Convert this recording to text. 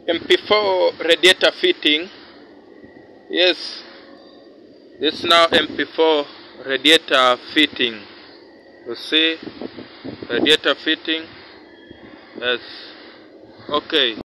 MP4 radiator fitting. Yes, this now MP4 radiator fitting. You see, radiator fitting. Yes, okay.